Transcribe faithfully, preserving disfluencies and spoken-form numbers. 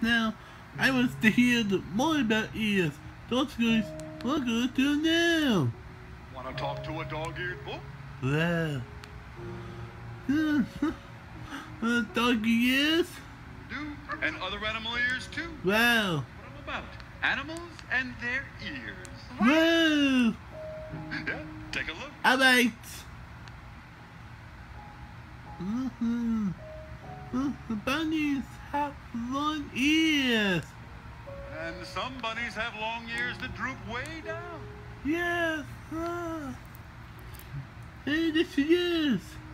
now I want to hear more about ears. Those guys, what going to do now? Want to talk to a dog-eared book? Wow. uh, doggy ears? Do, and other animal ears too. Wow. What I'm about, animals and their ears. Wow. Yeah, take a look. Alright. Mm-hmm. Uh, the bunnies have long ears. And some bunnies have long ears that droop way down. Yes. Uh. Hey, this she is.